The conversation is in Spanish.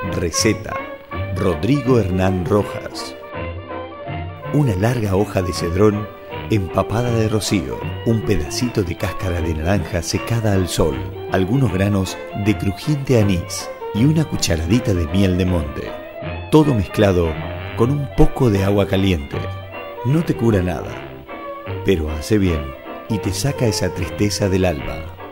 Receta: Rodrigo Hernán Rojas. Una larga hoja de cedrón empapada de rocío, un pedacito de cáscara de naranja secada al sol, algunos granos de crujiente anís y una cucharadita de miel de monte. Todo mezclado con un poco de agua caliente. No te cura nada, pero hace bien y te saca esa tristeza del alma.